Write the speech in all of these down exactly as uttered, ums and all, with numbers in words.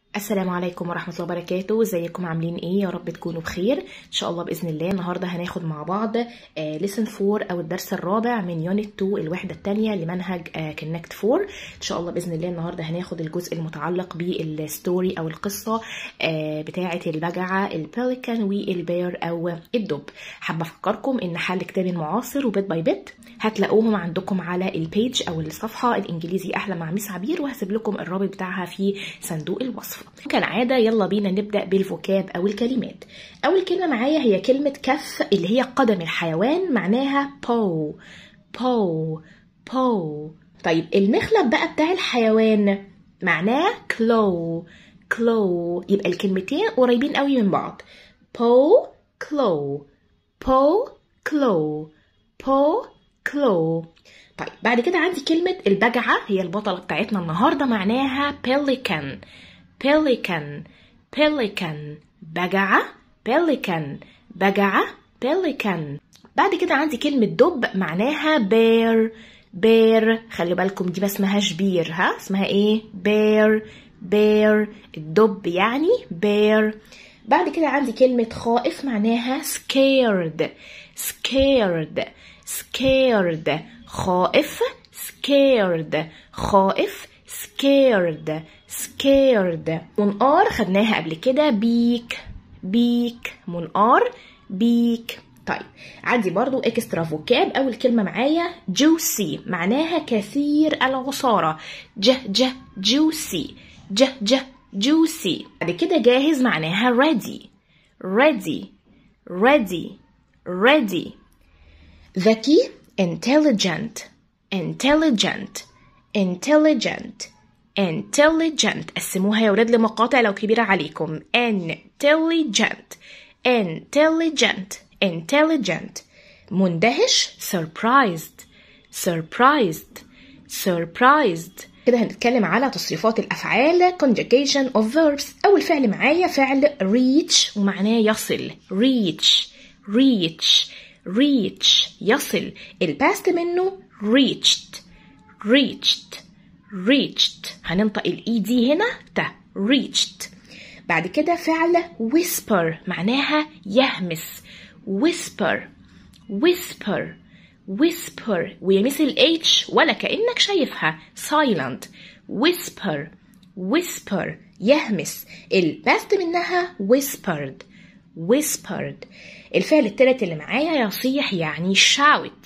السلام عليكم ورحمة الله وبركاته. ازيكم عاملين ايه؟ يا رب تكونوا بخير ان شاء الله بإذن الله. النهاردة هناخد مع بعض ليسن فور او الدرس الرابع من يونت اتنين الوحدة الثانية لمنهج كونكت فور ان شاء الله بإذن الله. النهاردة هناخد الجزء المتعلق بالستوري او القصة بتاعة البجعة البيليكان والبير او الدب. حابة افكركم ان حل كتاب المعاصر وبيت باي بيت هتلاقوهم عندكم على البيج او الصفحة الانجليزي احلى مع ميس عبير، وهسيب لكم الرابط بتاعها في صندوق الوصف. كالعادة يلا بينا نبدأ بالفوكاب أو الكلمات. أول كلمة معايا هي كلمة كف اللي هي قدم الحيوان، معناها بو بو بو. طيب المخلب بقى بتاع الحيوان معناه كلو كلو. يبقى الكلمتين قريبين قوي من بعض، بو كلو بو كلو بو كلو. طيب بعد كده عندي كلمة البجعة هي البطلة بتاعتنا النهاردة، معناها pelican pelican pelican. بجعة pelican بجعة pelican. بعد كده عندي كلمة دب معناها bear bear. خلي بالكم دي ما اسمهاش بير، ها اسمها ايه؟ bear bear. الدب يعني bear. بعد كده عندي كلمة خائف معناها scared scared scared. خائف scared خائف scared scared. منقار خدناها قبل كده بيك بيك منقار بيك. طيب عندي برضو اكسترا فوكاب. اول كلمة معايا juicy معناها كثير العصارة، ج ج juicy ج ج juicy. بعد كده جاهز معناها ready ready ready ready. ذكي intelligent intelligent intelligent intelligent. قسموها يا ولاد لمقاطع لو كبيرة عليكم. intelligent intelligent intelligent. مندهش surprised surprised surprised. كده هنتكلم على تصريفات الأفعال conjugation of verbs. أول فعل معايا فعل reach ومعناه يصل، reach reach reach يصل. الباست منه reached reached reached. هننطق الاي دي هنا ت reached. بعد كده فعل whisper معناها يهمس، whisper whisper whisper. ويمثل الاتش ولا كأنك شايفها silent. whisper whisper يهمس. الباست منها whispered whispered. الفعل التالت اللي معايا يصيح يعني shout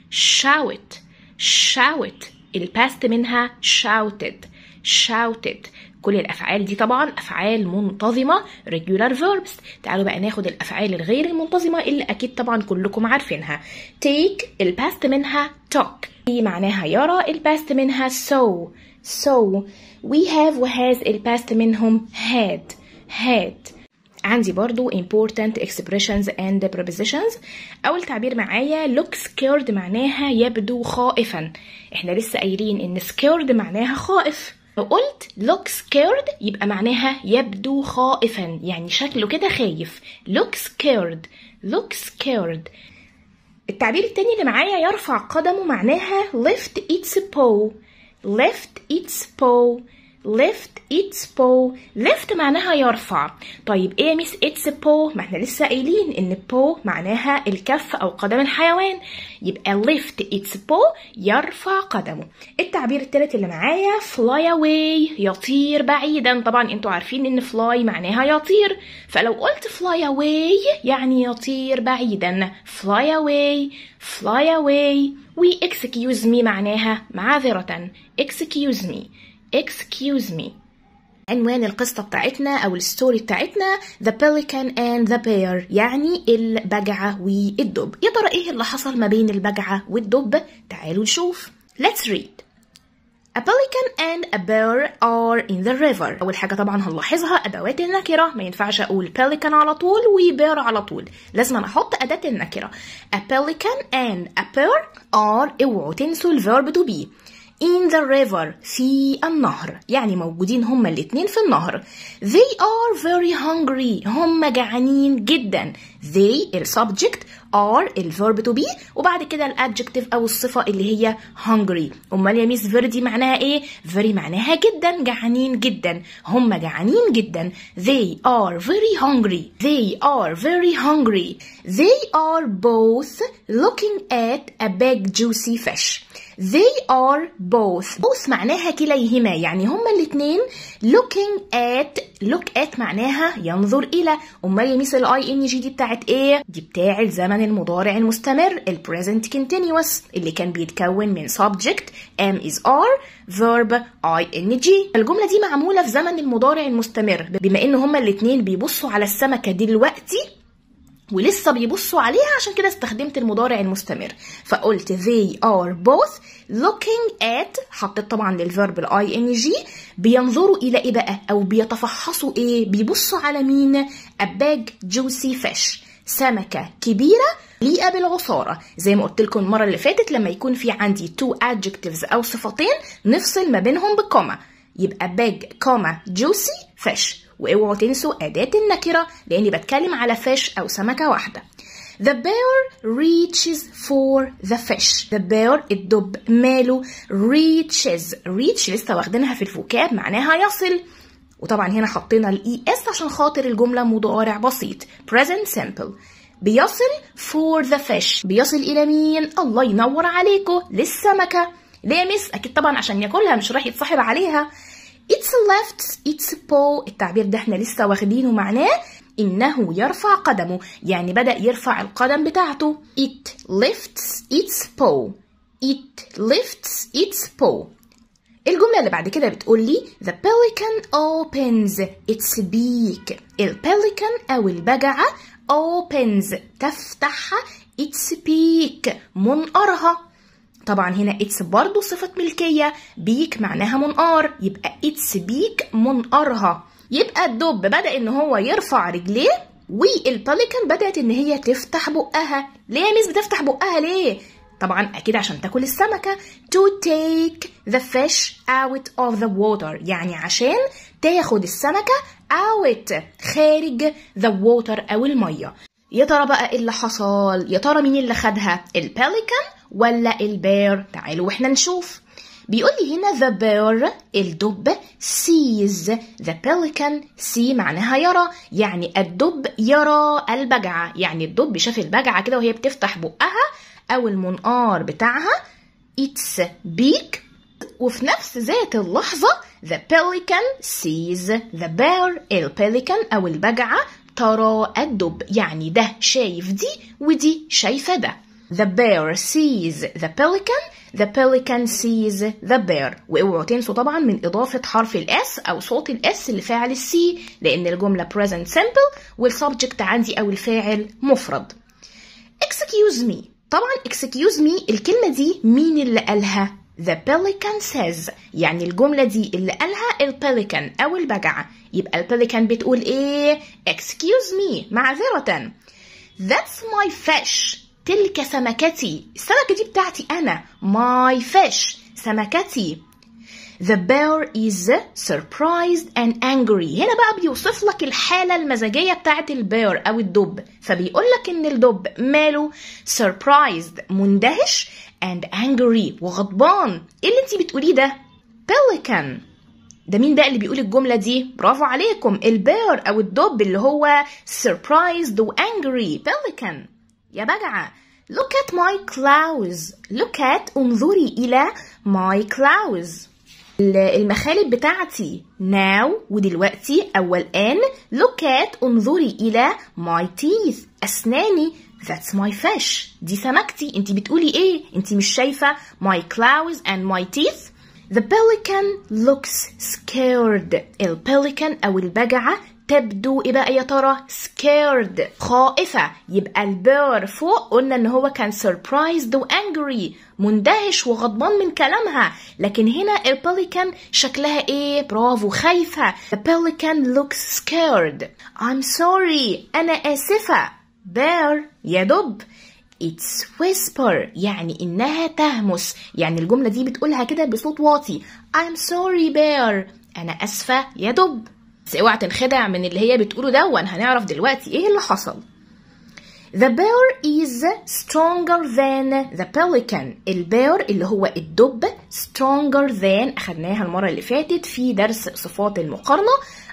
shout shout. الباست منها shouted shouted. كل الأفعال دي طبعا أفعال منتظمة regular verbs. تعالوا بقى ناخد الأفعال الغير المنتظمة اللي أكيد طبعا كلكم عارفينها. take الباست منها talk، دي معناها يرى، الباست منها so so. we have وhas الباست منهم had had. عندي برضو important expressions and prepositions. أول تعبير معايا look scared معناها يبدو خائفا. احنا لسه قايلين ان scared معناها خائف. لو قلت look scared يبقى معناها يبدو خائفا، يعني شكله كده خايف. look scared look scared. التعبير التاني اللي معايا يرفع قدمه معناها lift its paw lift its paw lift its paw. lift معناها يرفع. طيب ايه مس its paw؟ ما احنا لسه قايلين ان paw معناها الكف او قدم الحيوان، يبقى lift its paw يرفع قدمه. التعبير الثالث اللي معايا fly away يطير بعيدا. طبعا انتوا عارفين ان fly معناها يطير، فلو قلت fly away يعني يطير بعيدا. fly away fly away. و excuse me معناها معذرة، excuse me excuse me. عنوان القصة بتاعتنا أو الستوري بتاعتنا The Pelican and the Bear، يعني البجعة والدب. يا ترى إيه اللي حصل ما بين البجعة والدب؟ تعالوا نشوف. Let's read. A pelican and a bear are in the river. أول حاجة طبعا هنلاحظها أدوات النكرة، ما ينفعش أقول pelican على طول وبير على طول، لازم أنا أحط أداة النكرة. A pelican and a bear are، اوعوا تنسوا الverb to be. in the river في النهر، يعني موجودين هما الاتنين في النهر. they are very hungry هم جعانين جدا. they السبجكت are الverb to be وبعد كده الادجكتيف او الصفه اللي هي hungry. امال يا ميس very دي معناها ايه؟ very معناها جدا، جعانين جدا، هم جعانين جدا. they are very hungry. they are very hungry. they are both looking at a big juicy fish. they are both both معناها كليهما، يعني هما الاتنين looking at look at معناها ينظر إلى. أمال يا ميس ال I N G دي بتاعت إيه؟ دي بتاع الزمن المضارع المستمر ال present continuous اللي كان بيتكون من subject am is are verb I N G. الجملة دي معمولة في زمن المضارع المستمر بما إن هما الاتنين بيبصوا على السمكة دلوقتي ولسه بيبصوا عليها، عشان كده استخدمت المضارع المستمر فقلت they are both looking at، حطيت طبعا للفيرب ال I N G، بينظروا إلى إيه بقى أو بيتفحصوا إيه؟ بيبصوا على مين؟ a big juicy fish، سمكة كبيرة مليئة بالعصارة. زي ما قلت لكم المرة اللي فاتت لما يكون في عندي two adjectives أو صفتين نفصل ما بينهم بكوما، يبقى big comma juicy fish. واوعوا تنسوا أداة النكرة لأني بتكلم على fish أو سمكة واحدة. The bear reaches for the fish. The bear الدب ماله reaches. reach لسه واخدينها في الفوكاب معناها يصل، وطبعا هنا حطينا ال es عشان خاطر الجملة مضارع بسيط present simple. بيصل for the fish، بيصل إلى مين؟ الله ينور عليكم، للسمكة. ليه مس؟ أكيد طبعا عشان ياكلها، مش راح يتصاحب عليها. It's left its paw. التعبير ده احنا لسه واخدينه معناه إنه يرفع قدمه، يعني بدأ يرفع القدم بتاعته. It lifts its paw. It lifts its paw. الجملة اللي بعد كده بتقول لي The pelican opens its beak. البelican أو البجعة opens تفتح its beak منقارها. طبعا هنا اتس برضو صفة ملكية، بيك معناها منقار، يبقى اتس بيك منقارها. يبقى الدب بدأ ان هو يرفع رجليه والبليكان بدأت ان هي تفتح بقها. ليه يا ميس بتفتح بقها ليه؟ طبعا اكيد عشان تاكل السمكة. to take the fish out of the water، يعني عشان تاخد السمكة out خارج the water او المية. يا ترى بقى ايه اللي حصل؟ يا ترى مين اللي خدها؟ البليكان ولا البير؟ تعالوا واحنا نشوف. بيقول لي هنا the bear الدب sees the pelican. see معناها يرى، يعني الدب يرى البجعة، يعني الدب شاف البجعة كده وهي بتفتح بقها أو المنقار بتاعها its beak، وفي نفس ذات اللحظة the pelican sees the bear. البليكان أو البجعة ترى الدب، يعني ده شايف دي ودي شايفة ده. The bear sees the pelican. The pelican sees the bear. واوعوا تنسوا طبعا من إضافة حرف الاس أو صوت الاس لفاعل السي، لأن الجملة present simple والسبجكت عندي أو الفاعل مفرد. Excuse me. طبعا excuse me الكلمة دي مين اللي قالها؟ The pelican says، يعني الجملة دي اللي قالها البليكان أو البجعة، يبقى البليكان بتقول إيه؟ Excuse me معذرة. That's my fish. تلك سمكتي، السمكة دي بتاعتي أنا. my fish سمكتي. The bear is surprised and angry. هنا بقى بيوصف لك الحالة المزاجية بتاعت البير أو الدب، فبيقول لك إن الدب ماله surprised مندهش and angry وغضبان. إيه اللي أنتي بتقوليه ده؟ pelican. ده مين بقى اللي بيقول الجملة دي؟ برافو عليكم، البير أو الدب اللي هو surprised و angry pelican. يا بجعة look at my clouds. look at انظري إلى my clouds المخالب بتاعتي now ودلوقتي أو الآن. look at انظري إلى my teeth أسناني. that's my fish دي سمكتي. انتي بتقولي ايه؟ انتي مش شايفة my clouds and my teeth؟ the pelican looks scared. البليكان أو البجعة تبدو إيه بقى يا ترى؟ scared خائفة. يبقى البير فوق قلنا إن هو كان surprised و angry مندهش وغضبان من كلامها، لكن هنا البليكان شكلها إيه؟ برافو خايفة. the pelican looks scared. I'm sorry أنا آسفة. bear يا دب. it's whisper يعني إنها تهمس، يعني الجملة دي بتقولها كده بصوت واطي. I'm sorry bear أنا آسفة يا دب. بس اوعى تنخدع من اللي هي بتقوله ده، وهنعرف دلوقتي ايه اللي حصل. The bear is stronger than the pelican. البير اللي هو الدب stronger than أخدناها المرة اللي فاتت في درس صفات المقارنة،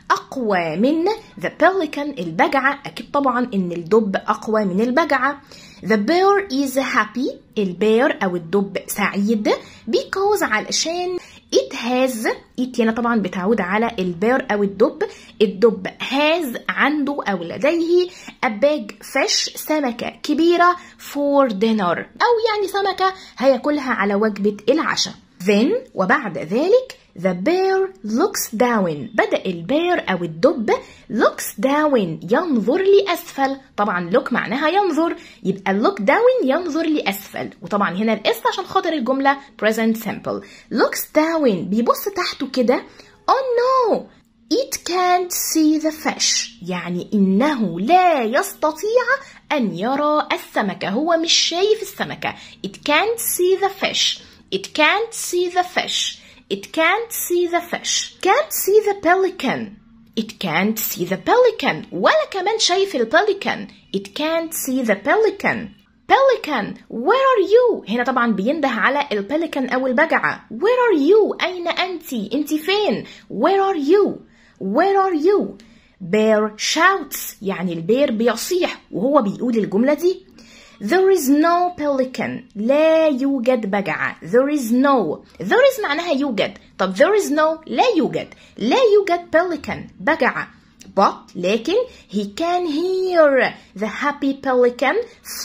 أقوى من the pelican البجعة. أكيد طبعا إن الدب أقوى من البجعة. The bear is happy. البير أو الدب سعيد because علشان it has it هنا طبعا بتعود على البير أو الدب. الدب has عنده أو لديه a big fish بدأ كبيرة for dinner أو يعني سمكة هياكلها على وجبة العشاء. Then وبعد ذلك the bear looks down. بدأ البير أو الدب looks down ينظر لأسفل. طبعا look معناها ينظر، يبقى look down ينظر لأسفل، وطبعا هنا الإس عشان خاطر الجملة present simple. looks down بيبص تحته كده. oh no it can't see the fish. يعني إنه لا يستطيع أن يرى السمكة، هو مش شايف السمكة. it can't see the fish. it can't see the fish. It can't see the fish. Can't see the pelican. It can't see the pelican. ولا كمان شايف البelican. It can't see the pelican. Pelican, where are you? هنا طبعا بينده على البelican أو البجعة. Where are you? أين أنت؟ أنت فين؟ Where are you? Where are you? Bear shouts. يعني البير بيصيح وهو بيقول الجملة دي. There is no pelican. لا يوجد بجعة. There is no. There is معناها يوجد. طب there is no لا يوجد. لا يوجد pelican بجعة. But لكن he can hear the happy pelican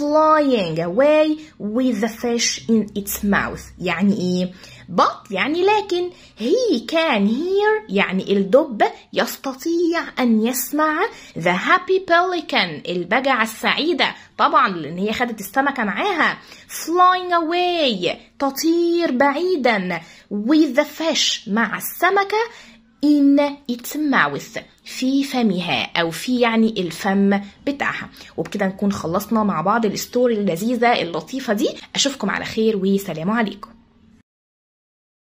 flying away with the fish in its mouth. يعني إيه؟ but يعني لكن he can hear يعني الدب يستطيع أن يسمع the happy pelican البجعة السعيدة طبعا لأن هي خدت السمكة معاها flying away تطير بعيدا with the fish مع السمكة in its mouth في فمها أو في يعني الفم بتاعها. وبكده نكون خلصنا مع بعض الستوري اللذيذة اللطيفة دي. أشوفكم على خير وسلام عليكم.